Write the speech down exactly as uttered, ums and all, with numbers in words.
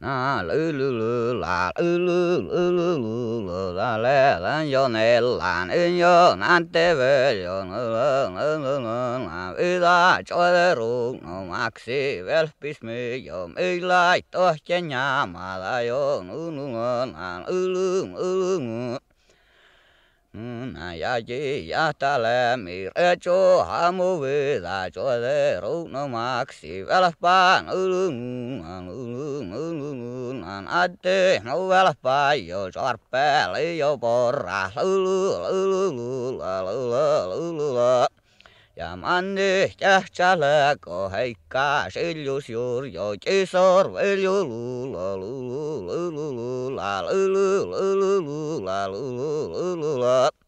Na lu lu lu la lu lu lu lu lu lu la le la yo ne la ne yo nan te ve yo no la la la la la ida cho de ru no maxi vel pis me yo me la to che nya ma la yo nu nu na lu lu lu lu na ya ji ya ta le mi re cho ha mu ve da cho de ru no maxi vel pa nu lu nu lu lu lu nan ate no vel pa yo chor pe le yo porra lu lu lu lu la lu la lu lu la ja manne ja chala ko heikka seljus jur jo cesor veljo lu la lu lu lu lu la lu lu lu lu la lu lu lu la